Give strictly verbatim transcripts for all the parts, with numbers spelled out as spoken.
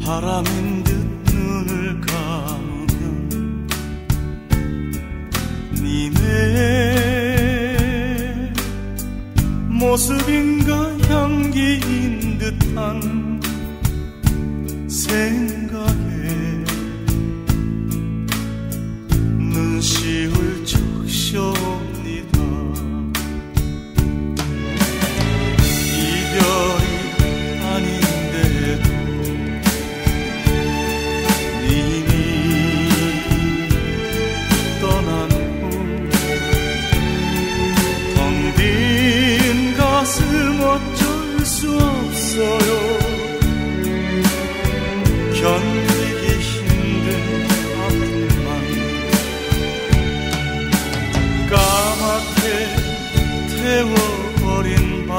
바람인 듯 눈을 감으면 님의 모습인가 향기인 듯한 생각에 눈시울 적셔옵니다. 이별이 아닌데도 님이 떠난 후 텅 빈 가슴 어쩔 수 없어요. 견디기 힘든 아픔만 까맣게 태워버린 밤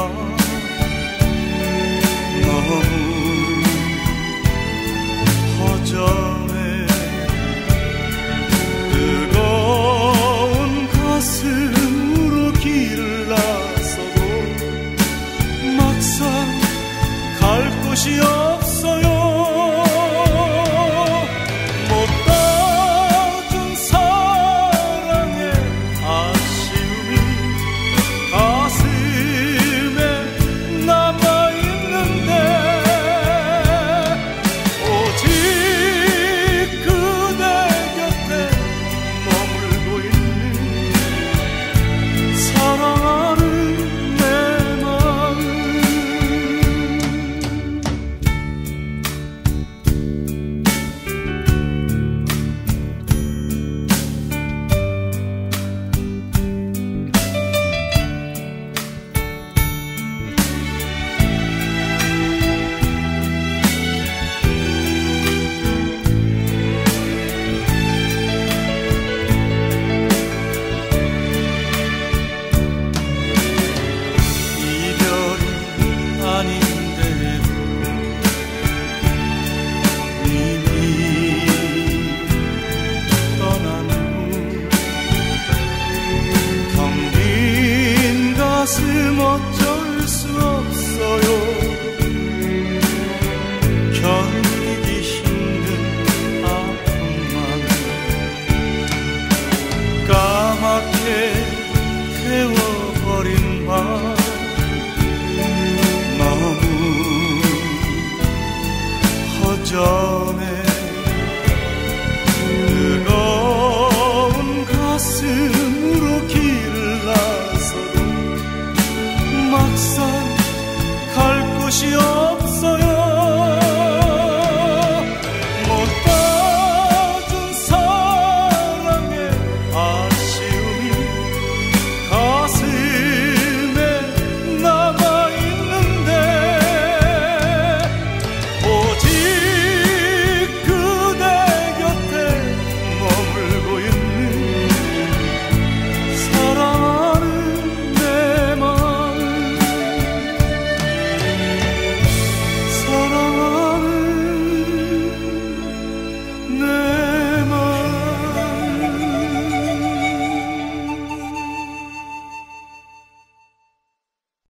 너무 허전해. 뜨거운 가슴으로 길을 나서도 막상 갈 곳이 없어요. 못 따준 사랑의 아쉬움이 가슴에 남아있는데 오직 그대 곁에 머물고 있는 사랑하는 내 마음. 이별이 아닌데도 님이 떠난 후 텅 빈 가슴 어쩔 수 없어요. 견디기 힘든 아픔만 까맣게 태워버린 밤 너무 허전해. 뜨거운 가슴으로 길을 나서도 막상 갈 곳이 없어요.